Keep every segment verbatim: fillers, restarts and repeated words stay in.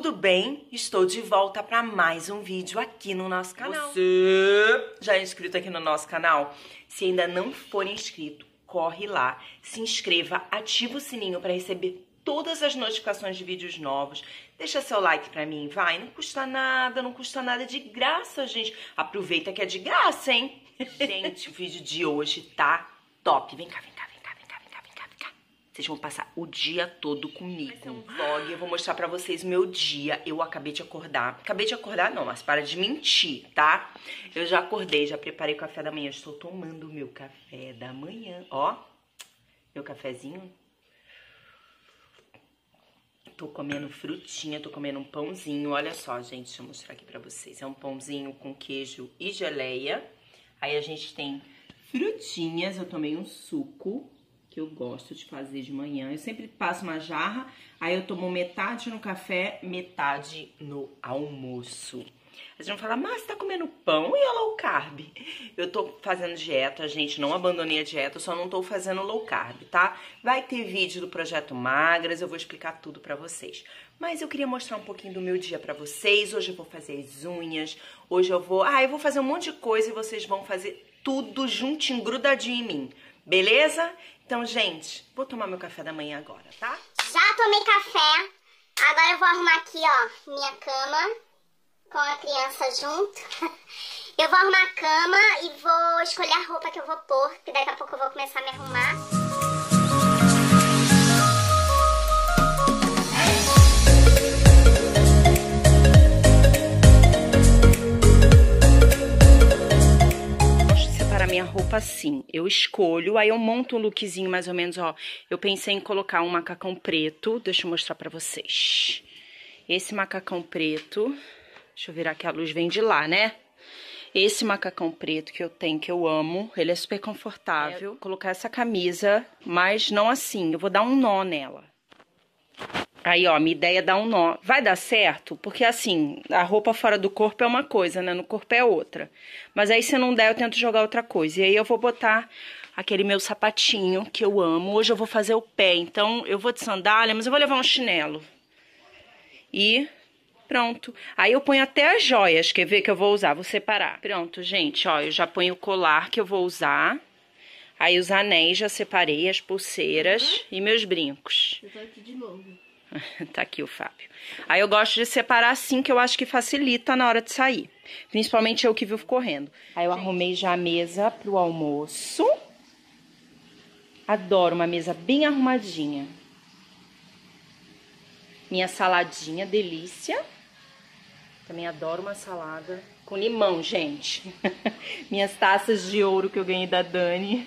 tudo bem? Estou de volta para mais um vídeo aqui no nosso canal. Você já é inscrito aqui no nosso canal? Se ainda não for inscrito, corre lá, se inscreva, ativa o sininho para receber todas as notificações de vídeos novos. Deixa seu like pra mim, vai. Não custa nada, não custa nada, de graça, gente. Aproveita que é de graça, hein? Gente, o vídeo de hoje tá top. Vem cá, vem cá, vem cá, vem cá, vem cá, vem cá, vem cá. Vocês vão passar o dia todo comigo. Vai ser um vlog, eu vou mostrar pra vocês o meu dia. Eu acabei de acordar. Acabei de acordar não, mas para de mentir, tá? Eu já acordei, já preparei o café da manhã. Estou tomando o meu café da manhã. Ó, meu cafezinho. Tô comendo frutinha, tô comendo um pãozinho. Olha só, gente, deixa eu mostrar aqui pra vocês. É um pãozinho com queijo e geleia. Aí a gente tem frutinhas. Eu tomei um suco, que eu gosto de fazer de manhã. Eu sempre passo uma jarra, aí eu tomo metade no café, metade no almoço. Vocês vão falar, mas você tá comendo pão e a low carb? Eu tô fazendo dieta, gente, não abandonei a dieta, eu só não tô fazendo low carb, tá? Vai ter vídeo do Projeto Magras, eu vou explicar tudo pra vocês. Mas eu queria mostrar um pouquinho do meu dia pra vocês. Hoje eu vou fazer as unhas, hoje eu vou... Ah, eu vou fazer um monte de coisa e vocês vão fazer tudo juntinho, grudadinho em mim, beleza? Então, gente, vou tomar meu café da manhã agora, tá? Já tomei café, agora eu vou arrumar aqui, ó, minha cama. Com a criança junto. Eu vou arrumar a cama e vou escolher a roupa que eu vou pôr, que daqui a pouco eu vou começar a me arrumar. Gosto de separar minha roupa assim. Eu escolho, aí eu monto um lookzinho mais ou menos, ó. Eu pensei em colocar um macacão preto. Deixa eu mostrar pra vocês. Esse macacão preto... Deixa eu virar que a luz vem de lá, né? Esse macacão preto que eu tenho, que eu amo, ele é super confortável. É. Vou colocar essa camisa, mas não assim, eu vou dar um nó nela. Aí, ó, minha ideia é dar um nó. Vai dar certo? Porque, assim, a roupa fora do corpo é uma coisa, né? No corpo é outra. Mas aí, se não der, eu tento jogar outra coisa. E aí, eu vou botar aquele meu sapatinho que eu amo. Hoje eu vou fazer o pé, então eu vou de sandália, mas eu vou levar um chinelo. E... pronto. Aí eu ponho até as joias, quer ver que eu vou usar? Vou separar. Pronto, gente, ó, eu já ponho o colar que eu vou usar. Aí os anéis já separei, as pulseiras uhum. E meus brincos. Eu tô aqui de novo. Tá aqui o Fábio. Aí eu gosto de separar assim, que eu acho que facilita na hora de sair. Principalmente eu que vivo correndo. Aí eu gente. arrumei já a mesa pro almoço. Adoro uma mesa bem arrumadinha. Minha saladinha, delícia. Também adoro uma salada com limão, gente. Minhas taças de ouro que eu ganhei da Dani.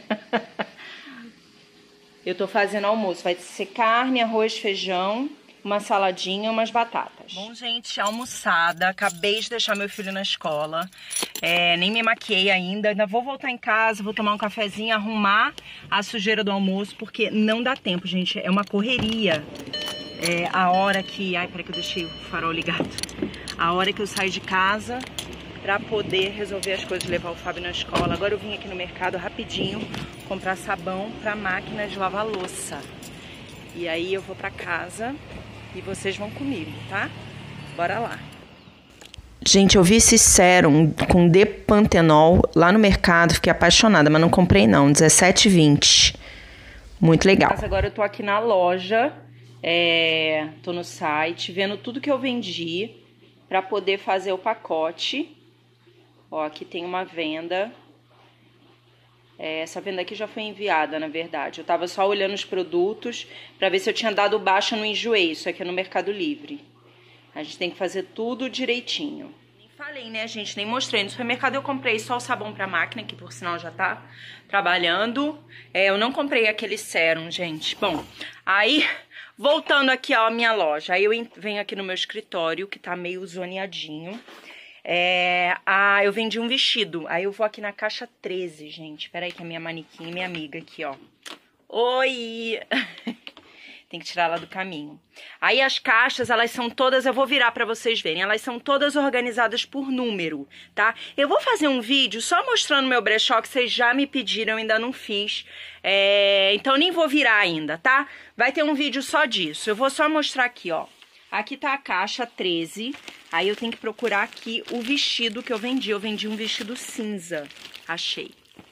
Eu tô fazendo almoço. Vai ser carne, arroz, feijão, uma saladinha e umas batatas. Bom, gente, almoçada. Acabei de deixar meu filho na escola. É, nem me maquiei ainda. Ainda vou voltar em casa, vou tomar um cafezinho, arrumar a sujeira do almoço, porque não dá tempo, gente. É uma correria. É a hora que... Ai, peraí que eu deixei o farol ligado. A hora que eu saio de casa pra poder resolver as coisas, levar o Fábio na escola. Agora eu vim aqui no mercado rapidinho comprar sabão pra máquina de lavar louça. E aí eu vou pra casa e vocês vão comigo, tá? Bora lá. Gente, eu vi esse sérum com Depantenol lá no mercado. Fiquei apaixonada, mas não comprei não. dezessete e vinte. Muito legal. Mas agora eu tô aqui na loja... É, tô no site vendo tudo que eu vendi para poder fazer o pacote. Ó, aqui tem uma venda. É, essa venda aqui já foi enviada, na verdade. Eu tava só olhando os produtos para ver se eu tinha dado baixa no Enjoei. Isso aqui é no Mercado Livre. A gente tem que fazer tudo direitinho. Nem falei, né, gente? Nem mostrei. No supermercado eu comprei só o sabão pra máquina, que por sinal já tá trabalhando. É, eu não comprei aquele sérum, gente. Bom, aí... voltando aqui ó, a minha loja, aí eu venho aqui no meu escritório, que tá meio zoneadinho. É, ah, eu vendi um vestido, aí eu vou aqui na caixa treze, gente. Pera aí que a minha manequim, minha amiga aqui, ó. Oi! Tem que tirar ela do caminho. Aí as caixas, elas são todas, eu vou virar pra vocês verem, elas são todas organizadas por número, tá? Eu vou fazer um vídeo só mostrando meu brechó, que vocês já me pediram, ainda não fiz. É, então nem vou virar ainda, tá? Vai ter um vídeo só disso. Eu vou só mostrar aqui, ó. Aqui tá a caixa treze. Aí eu tenho que procurar aqui o vestido que eu vendi. Eu vendi um vestido cinza. Achei.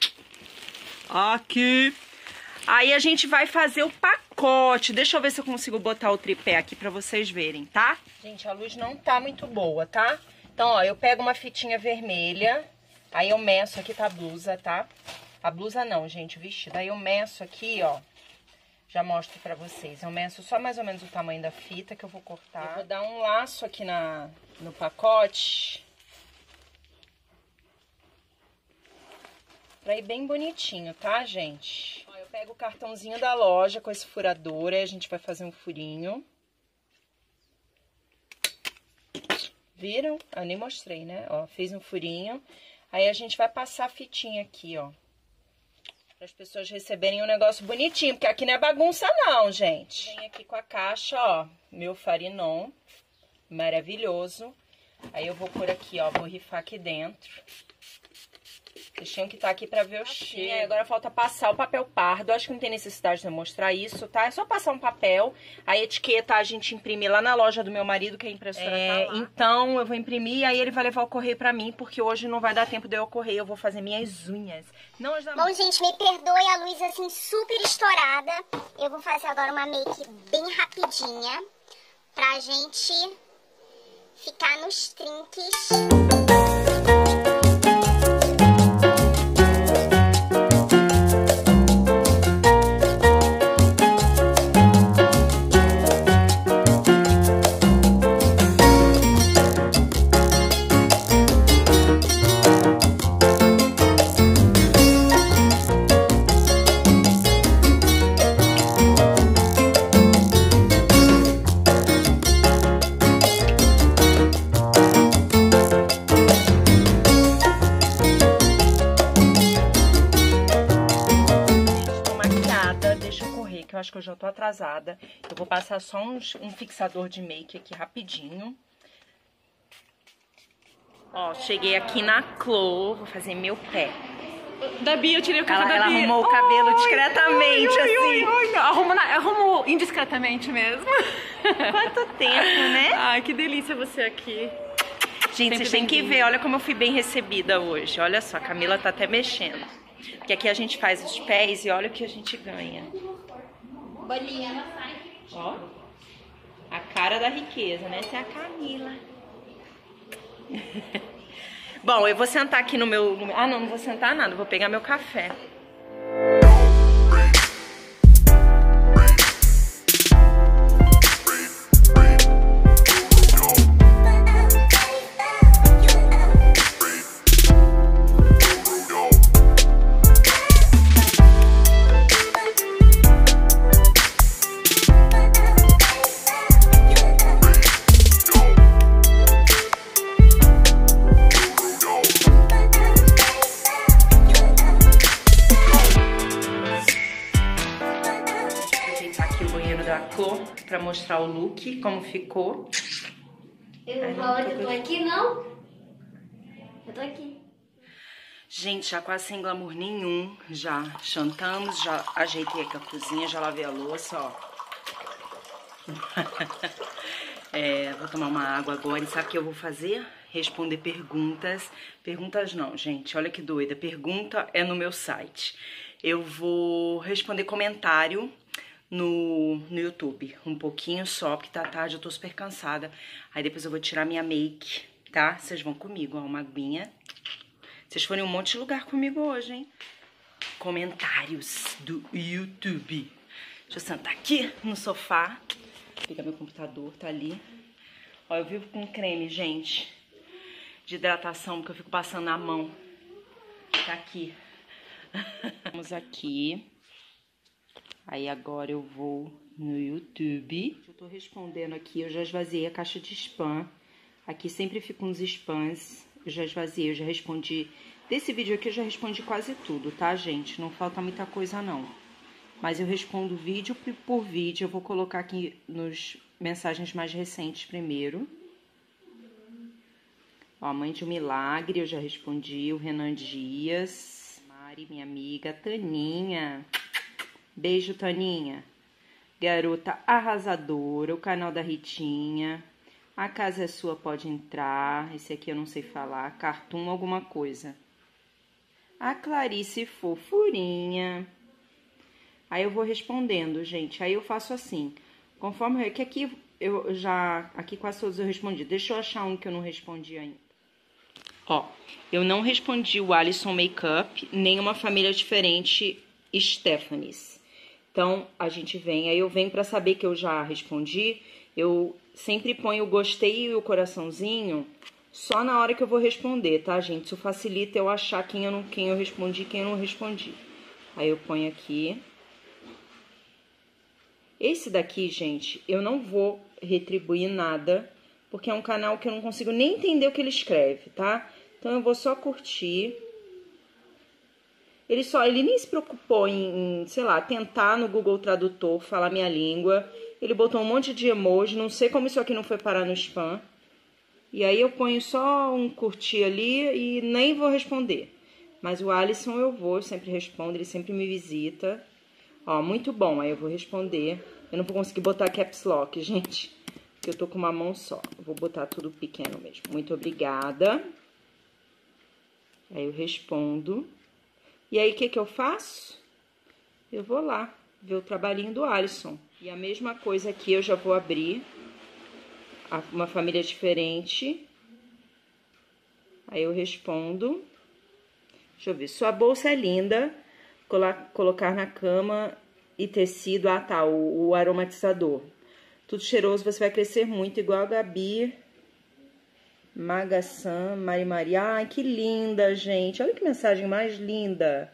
Aqui. Aí a gente vai fazer o pacote. Deixa eu ver se eu consigo botar o tripé aqui pra vocês verem, tá? Gente, a luz não tá muito boa, tá? Então, ó, eu pego uma fitinha vermelha. Aí eu meço aqui, tá a blusa, tá? A blusa não, gente, o vestido. Aí eu meço aqui, ó. Já mostro pra vocês. Eu meço só mais ou menos o tamanho da fita que eu vou cortar. Eu vou dar um laço aqui na, no pacote. Pra ir bem bonitinho, tá, gente? Ó, eu pego o cartãozinho da loja com esse furador. Aí a gente vai fazer um furinho. Viram? Eu nem mostrei, né? Ó, fiz um furinho. Aí a gente vai passar a fitinha aqui, ó. Para as pessoas receberem um negócio bonitinho, porque aqui não é bagunça não, gente. Vem aqui com a caixa, ó, meu farinon, maravilhoso. Aí eu vou pôr aqui, ó, vou rifar aqui dentro. Vocês tinham que estar aqui para ver o cheiro. Aí agora falta passar o papel pardo, acho que não tem necessidade de eu mostrar isso, tá? É só passar um papel, a etiqueta a gente imprime lá na loja do meu marido, que a impressora é, tá lá. Então eu vou imprimir, aí ele vai levar o correio pra mim, porque hoje não vai dar tempo de eu correr, eu vou fazer minhas unhas. Não, as da... Bom, gente, me perdoe a luz assim super estourada. Eu vou fazer agora uma make bem rapidinha, pra gente ficar nos trinques. Acho que eu já tô atrasada. Eu vou passar só uns, um fixador de make aqui rapidinho. Ó, cheguei aqui na Clô, vou fazer meu pé. Da Bia, eu tirei o cabelo ela, da ela Bia. arrumou o cabelo oi, discretamente, oi, oi, assim. Oi, oi. Arrumo, na, arrumo indiscretamente mesmo. Quanto tempo, né? Ai, que delícia você aqui. Gente, Sempre vocês têm que ver, olha como eu fui bem recebida hoje. Olha só, a Camila tá até mexendo. Porque aqui a gente faz os pés e olha o que a gente ganha. Bolinha, ela sai. Ó, a cara da riqueza, né? Essa é a Camila. Bom, eu vou sentar aqui no meu, no meu... Ah, não, não vou sentar nada. Vou pegar meu café. Pra mostrar o look, como ficou. Eu vou falar que eu tô aqui, não? Eu tô aqui. Gente, já quase sem glamour nenhum. Já jantamos, já ajeitei aqui a cozinha, já lavei a louça, ó. É, vou tomar uma água agora. E sabe o que eu vou fazer? Responder perguntas. Perguntas não, gente. Olha que doida. Pergunta é no meu site. Eu vou responder comentário No, no YouTube, um pouquinho só, porque tá tarde, eu tô super cansada. Aí depois eu vou tirar minha make, tá? Vocês vão comigo, ó, uma aguinha. Vocês foram em um monte de lugar comigo hoje, hein? Comentários do YouTube. Deixa eu sentar aqui no sofá. Liga meu computador, tá ali. Ó, eu vivo com creme, gente, de hidratação, porque eu fico passando na mão. Tá aqui. Vamos aqui. Aí agora eu vou no YouTube. Eu tô respondendo aqui, eu já esvaziei a caixa de spam. Aqui sempre fica uns spams. Eu já esvaziei, eu já respondi. Desse vídeo aqui eu já respondi quase tudo, tá, gente? Não falta muita coisa, não. Mas eu respondo vídeo por vídeo. Eu vou colocar aqui nos mensagens mais recentes primeiro. Ó, Mãe de um Milagre, eu já respondi. O Renan Dias. Mari, minha amiga. Taninha. Beijo, Taninha. Garota Arrasadora, o canal da Ritinha, A Casa é Sua, Pode Entrar, esse aqui eu não sei falar, Cartoon alguma coisa. A Clarice Fofurinha. Aí eu vou respondendo, gente. Aí eu faço assim, conforme... que aqui eu já... Aqui quase todos eu respondi. Deixa eu achar um que eu não respondi ainda. Ó, eu não respondi o Alisson Makeup, nem Uma Família Diferente Stephanies. Então, a gente vem, aí eu venho pra saber que eu já respondi, eu sempre ponho o gostei e o coraçãozinho só na hora que eu vou responder, tá, gente? Isso facilita eu achar quem eu, não, quem eu respondi e quem eu não respondi. Aí eu ponho aqui. Esse daqui, gente, eu não vou retribuir nada, porque é um canal que eu não consigo nem entender o que ele escreve, tá? Então, eu vou só curtir. Ele só, ele nem se preocupou em, em, sei lá, tentar no Google Tradutor falar minha língua. Ele botou um monte de emoji, não sei como isso aqui não foi parar no spam. E aí eu ponho só um curtir ali e nem vou responder. Mas o Alisson eu vou, eu sempre respondo, ele sempre me visita. Ó, muito bom, aí eu vou responder. Eu não vou conseguir botar caps lock, gente, porque eu tô com uma mão só. Eu vou botar tudo pequeno mesmo. Muito obrigada. Aí eu respondo. E aí, o que que eu faço? Eu vou lá ver o trabalhinho do Alisson. E a mesma coisa aqui, eu já vou abrir Uma Família Diferente. Aí eu respondo. Deixa eu ver. Sua bolsa é linda. Colocar na cama e tecido. Ah, tá. O, o aromatizador. Tudo cheiroso, você vai crescer muito. Igual a Gabi. Magaçã, Mari Maria. Ai, que linda, gente. Olha que mensagem mais linda.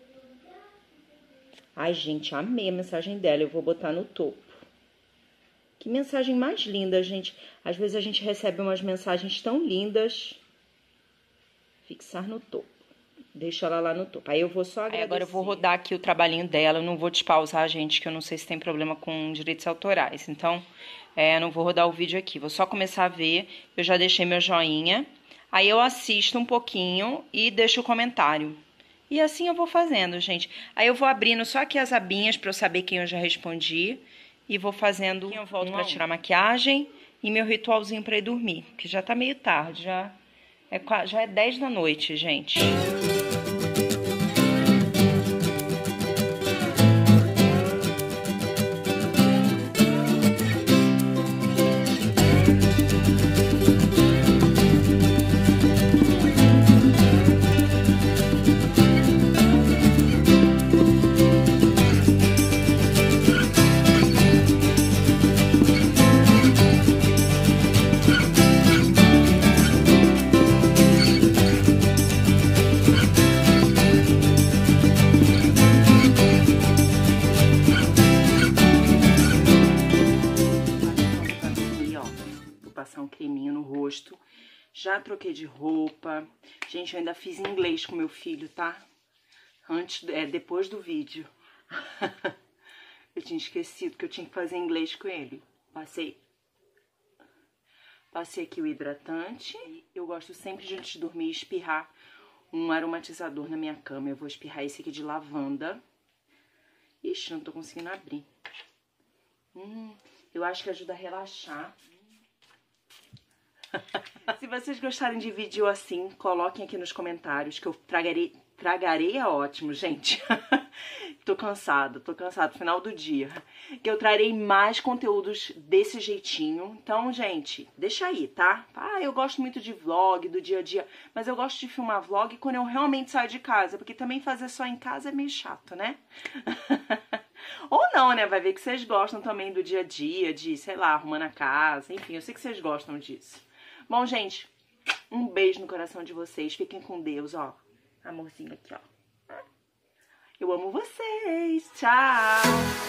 Ai, gente, amei a mensagem dela. Eu vou botar no topo. Que mensagem mais linda, gente. Às vezes a gente recebe umas mensagens tão lindas. Fixar no topo. Deixa ela lá no topo. Aí eu vou só agradecer. Aí agora eu vou rodar aqui o trabalhinho dela. Eu não vou despausar, gente, que eu não sei se tem problema com direitos autorais. Então... É, não vou rodar o vídeo aqui, vou só começar a ver, eu já deixei meu joinha, aí eu assisto um pouquinho e deixo o comentário. E assim eu vou fazendo, gente. Aí eu vou abrindo só aqui as abinhas pra eu saber quem eu já respondi e vou fazendo, eu volto pra tirar maquiagem e meu ritualzinho pra ir dormir, que já tá meio tarde, já é, já é dez da noite, gente. Já troquei de roupa. Gente, eu ainda fiz inglês com meu filho, tá? Antes, é, depois do vídeo. Eu tinha esquecido que eu tinha que fazer inglês com ele. Passei. Passei aqui o hidratante. Eu gosto sempre de, antes de dormir, espirrar um aromatizador na minha cama. Eu vou espirrar esse aqui de lavanda. Ixi, não tô conseguindo abrir. Hum, eu acho que ajuda a relaxar. Se vocês gostarem de vídeo assim, coloquem aqui nos comentários que eu tragarei, tragarei é ótimo, gente. Tô cansada, tô cansada, final do dia. Que eu trarei mais conteúdos desse jeitinho. Então, gente, deixa aí, tá? Ah, eu gosto muito de vlog, do dia a dia, mas eu gosto de filmar vlog quando eu realmente saio de casa, porque também fazer só em casa é meio chato, né? Ou não, né? Vai ver que vocês gostam também do dia a dia, de, sei lá, arrumando a casa. Enfim, eu sei que vocês gostam disso. Bom, gente, um beijo no coração de vocês. Fiquem com Deus, ó. Amorzinho aqui, ó. Eu amo vocês. Tchau!